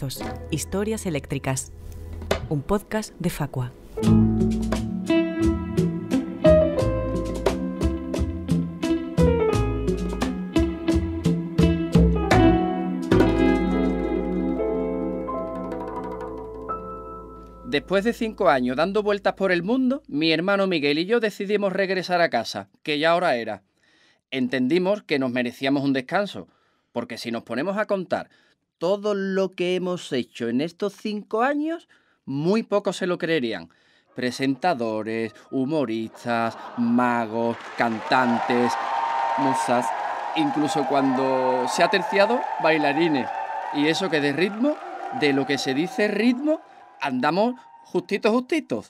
Cabezazos, historias eléctricas. Un podcast de Facua. Después de 5 años dando vueltas por el mundo, mi hermano Miguel y yo decidimos regresar a casa, que ya hora era. Entendimos que nos merecíamos un descanso, porque si nos ponemos a contar todo lo que hemos hecho en estos 5 años, muy pocos se lo creerían. Presentadores, humoristas, magos, cantantes, musas, incluso cuando se ha terciado, bailarines. Y eso que de ritmo, de lo que se dice ritmo, andamos justitos.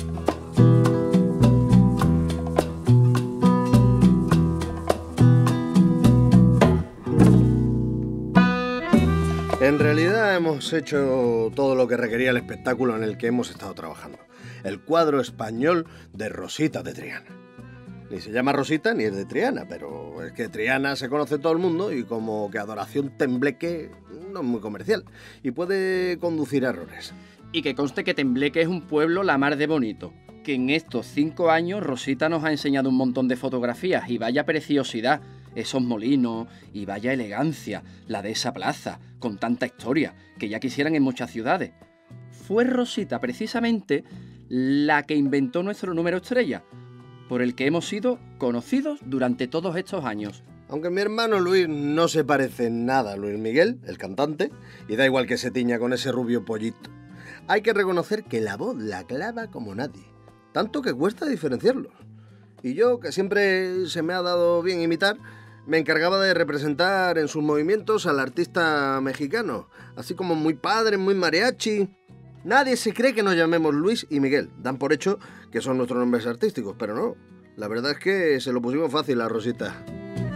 En realidad hemos hecho todo lo que requería el espectáculo en el que hemos estado trabajando. El cuadro español de Rosita de Triana. Ni se llama Rosita ni es de Triana, pero es que Triana se conoce todo el mundo y como que Adoración Tembleque no es muy comercial y puede conducir a errores. Y que conste que Tembleque es un pueblo la mar de bonito, que en estos 5 años Rosita nos ha enseñado un montón de fotografías y vaya preciosidad, esos molinos y vaya elegancia, la de esa plaza, con tanta historia, que ya quisieran en muchas ciudades. Fue Rosita precisamente la que inventó nuestro número estrella, por el que hemos sido conocidos durante todos estos años. Aunque mi hermano Luis no se parece en nada a Luis Miguel, el cantante, y da igual que se tiña con ese rubio pollito. Hay que reconocer que la voz la clava como nadie, tanto que cuesta diferenciarlos. Y yo, que siempre se me ha dado bien imitar, me encargaba de representar en sus movimientos al artista mexicano, así como muy padre, muy mariachi. Nadie se cree que nos llamemos Luis y Miguel, dan por hecho que son nuestros nombres artísticos, pero no. La verdad es que se lo pusimos fácil a Rosita.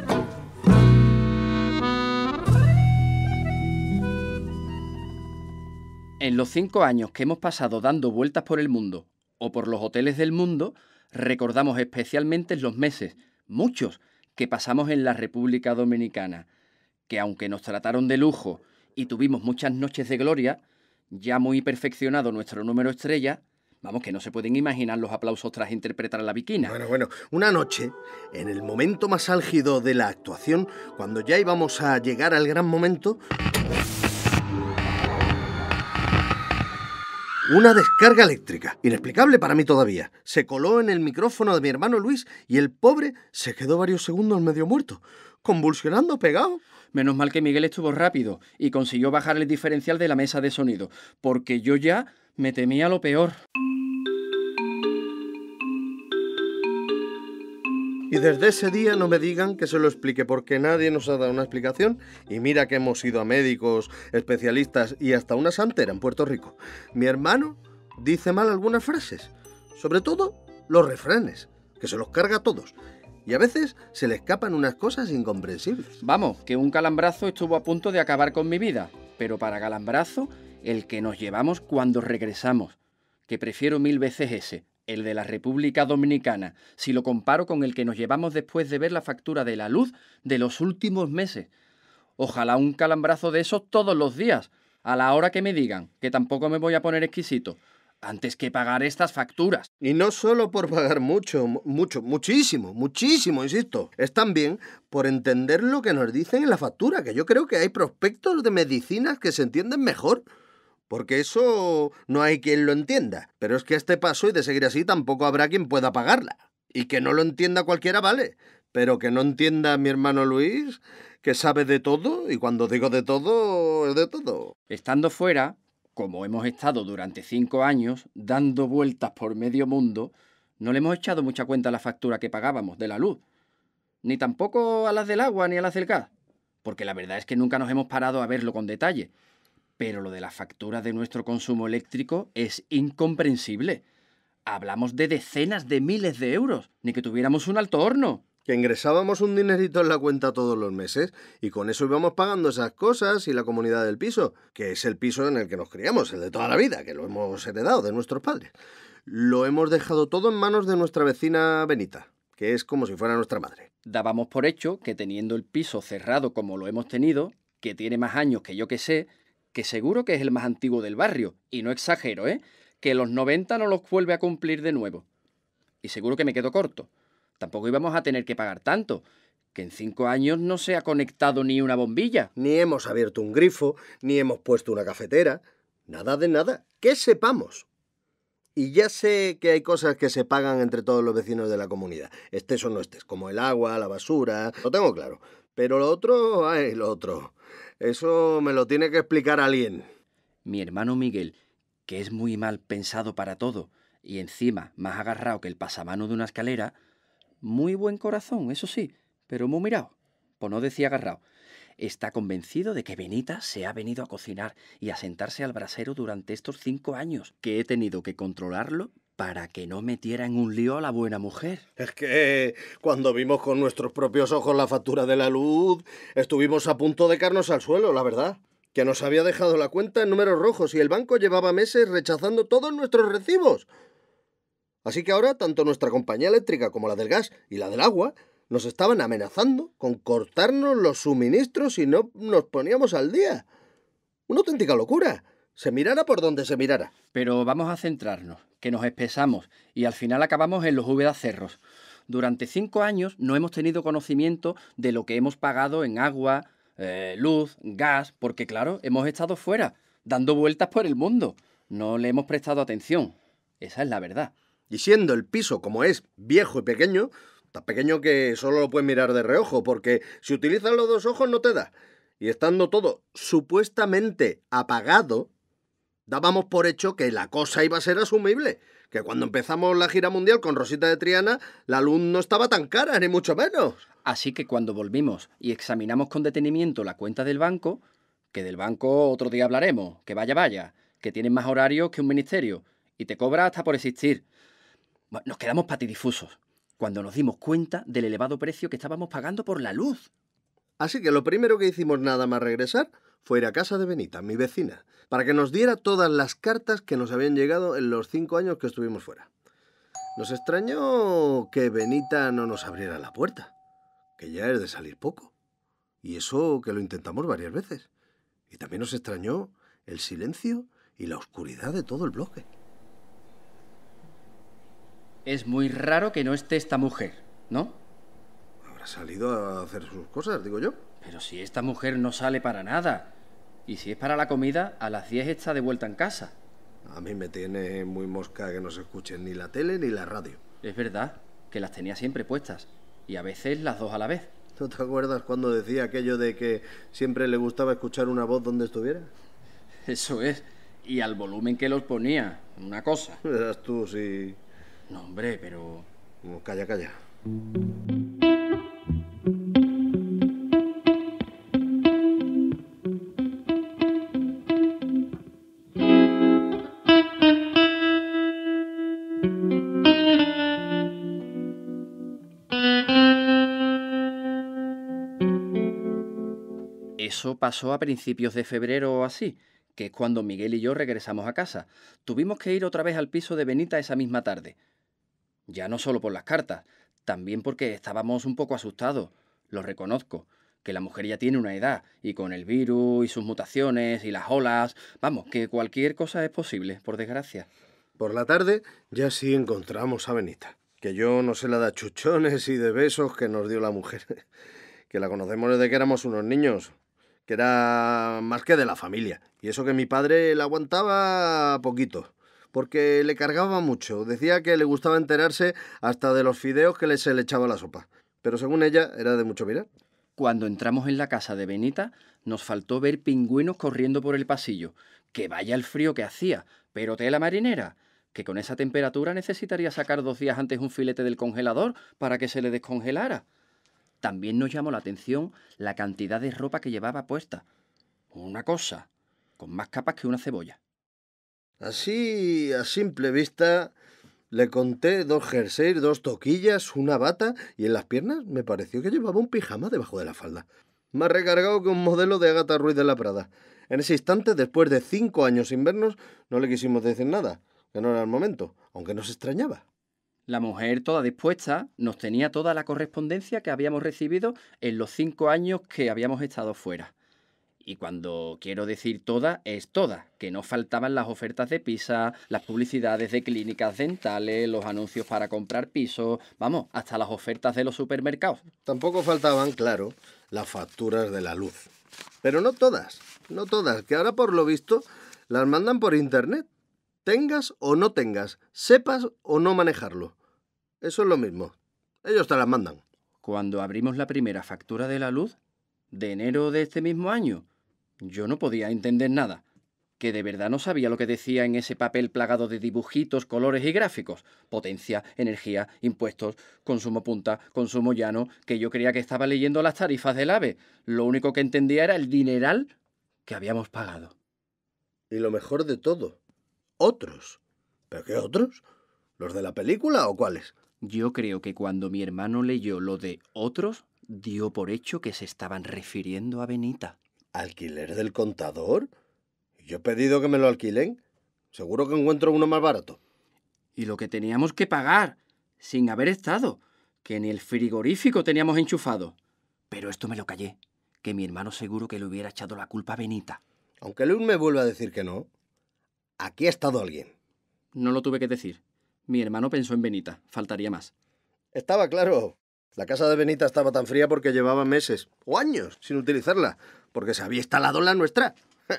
En los 5 años que hemos pasado dando vueltas por el mundo o por los hoteles del mundo, recordamos especialmente los meses, muchos, que pasamos en la República Dominicana, que aunque nos trataron de lujo y tuvimos muchas noches de gloria, ya muy perfeccionado nuestro número estrella, vamos, que no se pueden imaginar los aplausos tras interpretar a la Bikina. Bueno, una noche, en el momento más álgido de la actuación, cuando ya íbamos a llegar al gran momento, una descarga eléctrica, inexplicable para mí todavía, se coló en el micrófono de mi hermano Luis y el pobre se quedó varios segundos medio muerto, convulsionando pegado. Menos mal que Miguel estuvo rápido y consiguió bajar el diferencial de la mesa de sonido, porque yo ya me temía lo peor. Y desde ese día no me digan que se lo explique, porque nadie nos ha dado una explicación. Y mira que hemos ido a médicos, especialistas y hasta una santera en Puerto Rico. Mi hermano dice mal algunas frases, sobre todo los refranes, que se los carga a todos. Y a veces se le escapan unas cosas incomprensibles. Vamos, que un calambrazo estuvo a punto de acabar con mi vida, pero para calambrazo, el que nos llevamos cuando regresamos, que prefiero 1000 veces ese, el de la República Dominicana, si lo comparo con el que nos llevamos después de ver la factura de la luz de los últimos meses. Ojalá un calambrazo de esos todos los días, a la hora que me digan, que tampoco me voy a poner exquisito, antes que pagar estas facturas. Y no solo por pagar muchísimo, insisto. Es también por entender lo que nos dicen en la factura, que yo creo que hay prospectos de medicinas que se entienden mejor. Porque eso no hay quien lo entienda. Pero es que a este paso y de seguir así tampoco habrá quien pueda pagarla. Y que no lo entienda cualquiera vale. Pero que no entienda a mi hermano Luis, que sabe de todo, y cuando digo de todo, es de todo. Estando fuera, como hemos estado durante 5 años, dando vueltas por medio mundo, no le hemos echado mucha cuenta a la factura que pagábamos de la luz. Ni tampoco a las del agua ni a las del gas. Porque la verdad es que nunca nos hemos parado a verlo con detalle. Pero lo de la factura de nuestro consumo eléctrico es incomprensible. Hablamos de decenas de miles de euros, ni que tuviéramos un alto horno. Que ingresábamos un dinerito en la cuenta todos los meses y con eso íbamos pagando esas cosas y la comunidad del piso, que es el piso en el que nos criamos, el de toda la vida, que lo hemos heredado de nuestros padres. Lo hemos dejado todo en manos de nuestra vecina Benita, que es como si fuera nuestra madre. Dábamos por hecho que teniendo el piso cerrado como lo hemos tenido, que tiene más años que yo que sé, que seguro que es el más antiguo del barrio, y no exagero, ¿eh? Que los 90 no los vuelve a cumplir de nuevo. Y seguro que me quedo corto. Tampoco íbamos a tener que pagar tanto, que en 5 años no se ha conectado ni una bombilla. Ni hemos abierto un grifo, ni hemos puesto una cafetera. Nada de nada. Que sepamos. Y ya sé que hay cosas que se pagan entre todos los vecinos de la comunidad, estés o no estés, como el agua, la basura, lo tengo claro. Pero lo otro, ay, lo otro, eso me lo tiene que explicar alguien. Mi hermano Miguel, que es muy mal pensado para todo, y encima más agarrado que el pasamano de una escalera, muy buen corazón, eso sí, pero muy mirado, por no decir agarrado, está convencido de que Benita se ha venido a cocinar y a sentarse al brasero durante estos 5 años, que he tenido que controlarlo para que no metiera en un lío a la buena mujer. Es que cuando vimos con nuestros propios ojos la factura de la luz, estuvimos a punto de caernos al suelo, la verdad. Que nos había dejado la cuenta en números rojos y el banco llevaba meses rechazando todos nuestros recibos. Así que ahora tanto nuestra compañía eléctrica como la del gas y la del agua nos estaban amenazando con cortarnos los suministros si no nos poníamos al día. Una auténtica locura. Se mirara por donde se mirara. Pero vamos a centrarnos, que nos espesamos y al final acabamos en los Úbeda Cerros. Durante 5 años no hemos tenido conocimiento de lo que hemos pagado en agua, luz, gas, porque claro, hemos estado fuera, dando vueltas por el mundo. No le hemos prestado atención. Esa es la verdad. Y siendo el piso como es, viejo y pequeño, tan pequeño que solo lo puedes mirar de reojo, porque si utilizas los 2 ojos no te da. Y estando todo supuestamente apagado, dábamos por hecho que la cosa iba a ser asumible. Que cuando empezamos la gira mundial con Rosita de Triana, la luz no estaba tan cara, ni mucho menos. Así que cuando volvimos y examinamos con detenimiento la cuenta del banco, que del banco otro día hablaremos, que vaya, que tienen más horarios que un ministerio, y te cobra hasta por existir. Bueno, nos quedamos patidifusos cuando nos dimos cuenta del elevado precio que estábamos pagando por la luz. Así que lo primero que hicimos nada más regresar fue ir a casa de Benita, mi vecina, para que nos diera todas las cartas que nos habían llegado en los 5 años que estuvimos fuera. Nos extrañó que Benita no nos abriera la puerta, que ya es de salir poco. Y eso que lo intentamos varias veces. Y también nos extrañó el silencio y la oscuridad de todo el bloque. Es muy raro que no esté esta mujer, ¿no? Habrá salido a hacer sus cosas, digo yo. Pero si esta mujer no sale para nada, y si es para la comida, a las 10 está de vuelta en casa. A mí me tiene muy mosca que no se escuchen ni la tele ni la radio. Es verdad, que las tenía siempre puestas, y a veces las 2 a la vez. ¿No te acuerdas cuando decía aquello de que siempre le gustaba escuchar una voz donde estuviera? Eso es, y al volumen que los ponía, una cosa. Eras tú, sí. No, hombre, pero... No, calla, calla. Eso pasó a principios de febrero o así, que es cuando Miguel y yo regresamos a casa. Tuvimos que ir otra vez al piso de Benita esa misma tarde. Ya no solo por las cartas, también porque estábamos un poco asustados. Lo reconozco, que la mujer ya tiene una edad, y con el virus y sus mutaciones y las olas, vamos, que cualquier cosa es posible, por desgracia. Por la tarde ya sí encontramos a Benita. Que yo no sé la de chuchones y de besos que nos dio la mujer. Que la conocemos desde que éramos unos niños. Que era más que de la familia. Y eso que mi padre la aguantaba poquito. Porque le cargaba mucho. Decía que le gustaba enterarse hasta de los fideos que se le echaba a la sopa. Pero según ella, era de mucho mirar. Cuando entramos en la casa de Benita, nos faltó ver pingüinos corriendo por el pasillo. Que vaya el frío que hacía, pero tela marinera, que con esa temperatura necesitaría sacar 2 días antes un filete del congelador para que se le descongelara. También nos llamó la atención la cantidad de ropa que llevaba puesta. Una cosa, con más capas que una cebolla. Así, a simple vista, le conté 2 jerseys, 2 toquillas, una bata y en las piernas me pareció que llevaba un pijama debajo de la falda. Más recargado que un modelo de Agatha Ruiz de la Prada. En ese instante, después de 5 años sin vernos, no le quisimos decir nada, que no era el momento, aunque nos extrañaba. La mujer, toda dispuesta, nos tenía toda la correspondencia que habíamos recibido en los 5 años que habíamos estado fuera. Y cuando quiero decir toda, es toda, que no faltaban las ofertas de Pisa, las publicidades de clínicas dentales, los anuncios para comprar pisos, vamos, hasta las ofertas de los supermercados. Tampoco faltaban, claro, las facturas de la luz. Pero no todas, que ahora por lo visto las mandan por internet. Tengas o no tengas, sepas o no manejarlo. Eso es lo mismo. Ellos te las mandan. Cuando abrimos la primera factura de la luz, de enero de este mismo año, yo no podía entender nada, que de verdad no sabía lo que decía en ese papel plagado de dibujitos, colores y gráficos. Potencia, energía, impuestos, consumo punta, consumo llano, que yo creía que estaba leyendo las tarifas del AVE. Lo único que entendía era el dineral que habíamos pagado. Y lo mejor de todo, otros. ¿Pero qué otros? ¿Los de la película o cuáles? Yo creo que cuando mi hermano leyó lo de otros, dio por hecho que se estaban refiriendo a Benita. ¿Alquiler del contador? Yo he pedido que me lo alquilen. Seguro que encuentro uno más barato. Y lo que teníamos que pagar, sin haber estado, que ni el frigorífico teníamos enchufado. Pero esto me lo callé, que mi hermano seguro que le hubiera echado la culpa a Benita. Aunque Luis me vuelva a decir que no, aquí ha estado alguien. No lo tuve que decir. Mi hermano pensó en Benita, faltaría más. Estaba claro. La casa de Benita estaba tan fría porque llevaba meses o años sin utilizarla, porque se había instalado en la nuestra.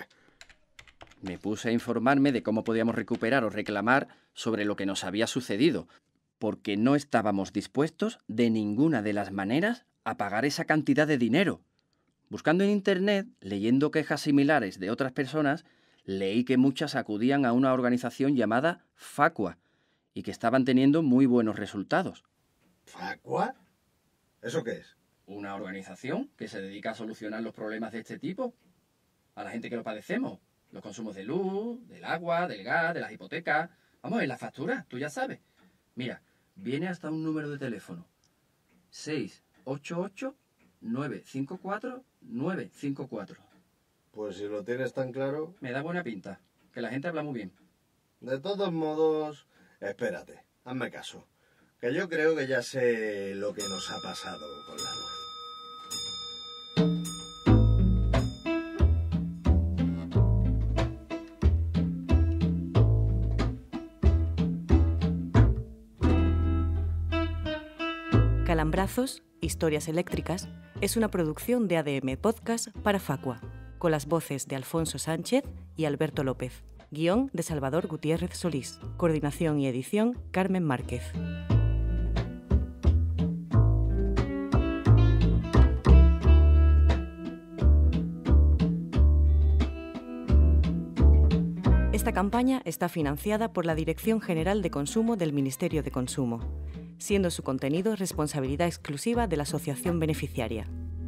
Me puse a informarme de cómo podíamos recuperar o reclamar sobre lo que nos había sucedido, porque no estábamos dispuestos de ninguna de las maneras a pagar esa cantidad de dinero. Buscando en internet, leyendo quejas similares de otras personas, leí que muchas acudían a una organización llamada Facua y que estaban teniendo muy buenos resultados. ¿Facua? ¿Eso qué es? Una organización que se dedica a solucionar los problemas de este tipo. A la gente que lo padecemos. Los consumos de luz, del agua, del gas, de las hipotecas. Vamos, en la factura, tú ya sabes. Mira, viene hasta un número de teléfono. 688-954-954. Pues si lo tienes tan claro... Me da buena pinta, que la gente habla muy bien. De todos modos, espérate, hazme caso. Que yo creo que ya sé lo que nos ha pasado con la luz. Calambrazos, historias eléctricas, es una producción de ADM Podcast para Facua, con las voces de Alfonso Sánchez y Alberto López. Guión de Salvador Gutiérrez Solís. Coordinación y edición Carmen Márquez. Esta campaña está financiada por la Dirección General de Consumo del Ministerio de Consumo, siendo su contenido responsabilidad exclusiva de la asociación beneficiaria.